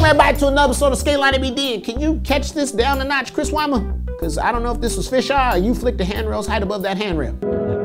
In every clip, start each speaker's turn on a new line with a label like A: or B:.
A: Welcome everybody to another episode of Skateline MBD. And can you catch this down a notch, Chris Weimer? Because I don't know if this was fisheye or you flicked the handrails height above that handrail.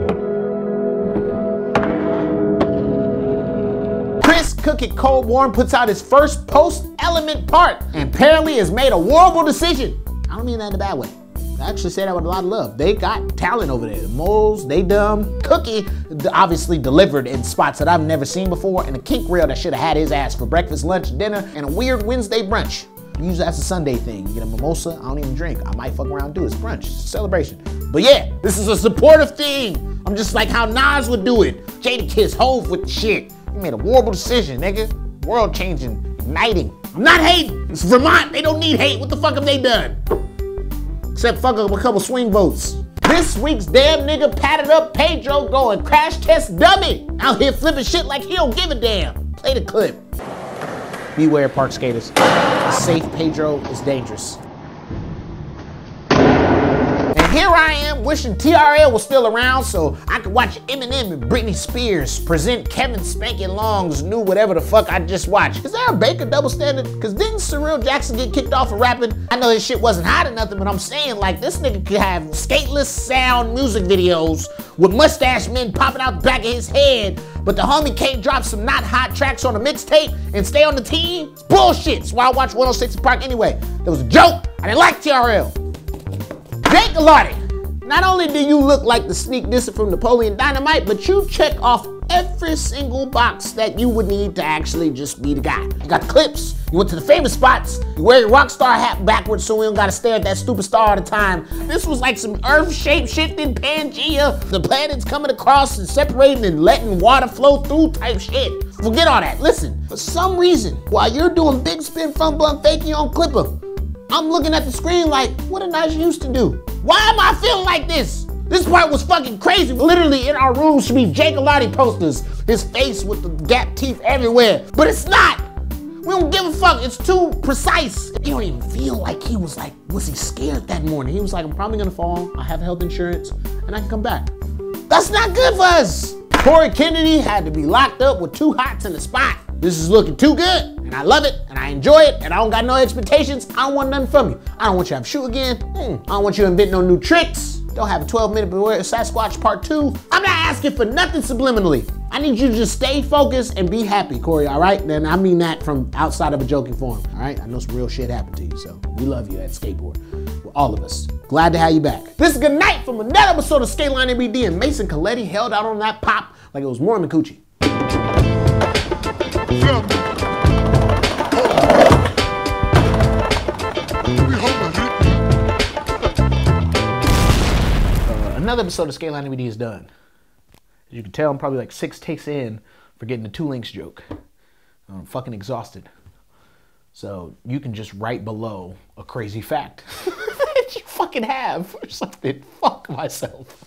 A: Chris Cook It Cold Warm puts out his first post-element part and apparently has made a horrible decision. I don't mean that in a bad way. I actually say that with a lot of love. They got talent over there. The Moles, they dumb. Cookie obviously delivered in spots that I've never seen before, and a kink rail that should have had his ass for breakfast, lunch, dinner, and a weird Wednesday brunch. Usually that's a Sunday thing. You get a mimosa, I don't even drink. I might fuck around and do it. It's brunch, it's a celebration. But yeah, this is a supportive thing. I'm just like how Nas would do it. Jadakiss, Hove with the shit. He made a horrible decision, nigga. World changing, igniting. I'm not hating. It's Vermont, they don't need hate. What the fuck have they done? Except fuck up a couple swing votes. This week's damn nigga patted up Pedro going crash test dummy. Out here flipping shit like he don't give a damn. Play the clip. Beware park skaters. A safe Pedro is dangerous. And here I am wishing TRL was still around so I could watch Eminem and Britney Spears present Kevin Spankin' Long's new whatever the fuck I just watched. Is there a Baker double standard? Cause didn't Cyril Jackson get kicked off of rapping? I know his shit wasn't hot or nothing, but I'm saying like this nigga could have skateless sound music videos with mustache men popping out the back of his head, but the homie can't drop some not hot tracks on a mixtape and stay on the team? It's bullshit. That's why I watched 106 & Park anyway. It was a joke. I didn't like TRL. Jake Galati, not only do you look like the sneak dissing from Napoleon Dynamite, but you check off every single box that you would need to actually just be the guy. You got the clips, you went to the famous spots, you wear your rock star hat backwards so we don't gotta stare at that stupid star all the time. This was like some earth shape-shifting Pangea, the planets coming across and separating and letting water flow through type shit. Forget all that. Listen, for some reason, while you're doing big spin front blunt fakie on Clipper, I'm looking at the screen like, what did Nigel Houston do? Why am I feeling like this? This part was fucking crazy. Literally in our room should be Jake Galati posters. His face with the gap teeth everywhere. But it's not. We don't give a fuck. It's too precise. You don't even feel like he was like, was he scared that morning? He was like, I'm probably gonna fall. I have health insurance and I can come back. That's not good for us. Corey Kennedy had to be locked up with 2 hots in the spot. This is looking too good, and I love it, and I enjoy it, and I don't got no expectations. I don't want nothing from you. I don't want you to have a shoe again. I don't want you to invent no new tricks. Don't have a 12-minute Beware Sasquatch Part 2. I'm not asking for nothing subliminally. I need you to just stay focused and be happy, Corey, all right? And I mean that from outside of a joking form, all right? I know some real shit happened to you, so we love you at Skateboard. Well, all of us. Glad to have you back. This is good night from another episode of Skateline MBD, and Mason Coletti held out on that pop like it was Mormon coochie. Another episode of Skateline MBD is done. As you can tell, I'm probably like 6 takes in for getting the 2 links joke. I'm fucking exhausted. So you can just write below a crazy fact that you fucking have or something. Fuck myself.